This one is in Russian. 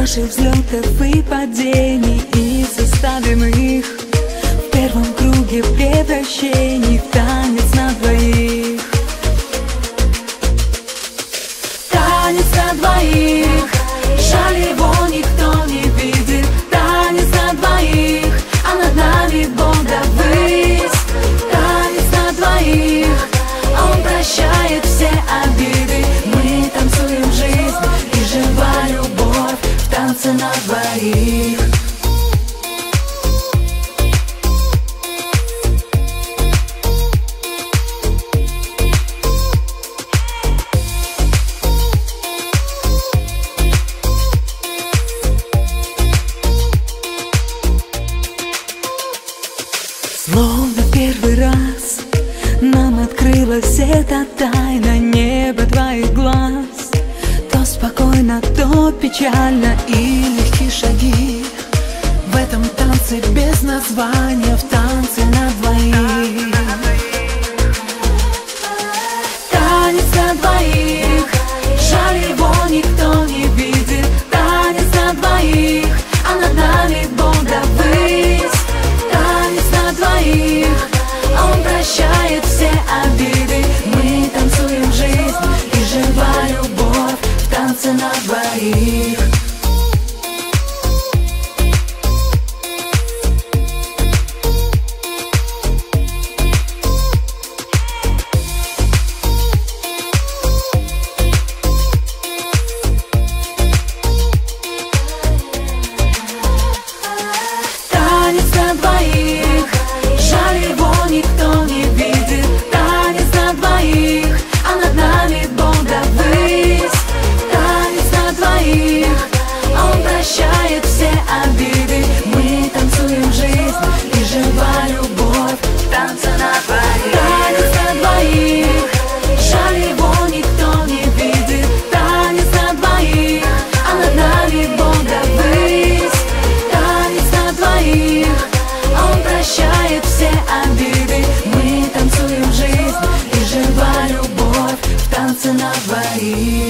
наших взлетов и падений, и составим их в первом круге превращений в танец на двоих. Танец на двоих, жаль, его никто не видит. Танец на двоих, а над нами Бог да высь. Танец на двоих, он прощает все обиды. Мы танцуем жизнь и жива любовь в танце на двоих. Словно первый раз нам открылась эта тайна, небо твоих глаз. То спокойно, то печально, и легкие шаги в этом танце без названия, в танце на двоих. Танец на двоих, жаль, его никто не видит. Танец на двоих, а над нами Бог да высь. Он прощает все обиды. Мы танцуем жизнь и жива любовь в танце на двоих. Танец на двоих, жаль, его никто не видит. Танец на двоих, а над нами Бог да высь. Танец на двоих, он прощает все обиды. Мы танцуем жизнь и жива любовь в танце на двоих. Танец на двоих, жаль, его никто не видит. Танец на двоих, а над нами Бог да высь. Танец на двоих, он прощает все обиды. Мы танцуем жизнь и жива любовь в танце на двоих.